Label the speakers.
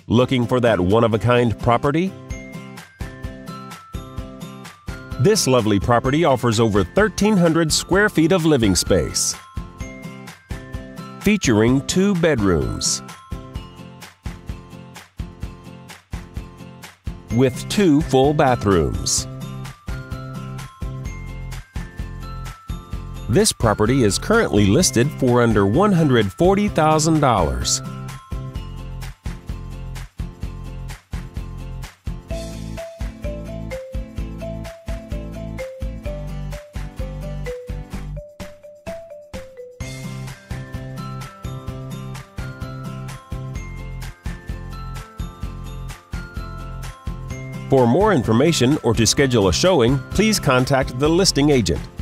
Speaker 1: Looking for that one-of-a-kind property? This lovely property offers over 1,300 square feet of living space, featuring 2 bedrooms with 2 full bathrooms. This property is currently listed for under $140,000. For more information or to schedule a showing, please contact the listing agent.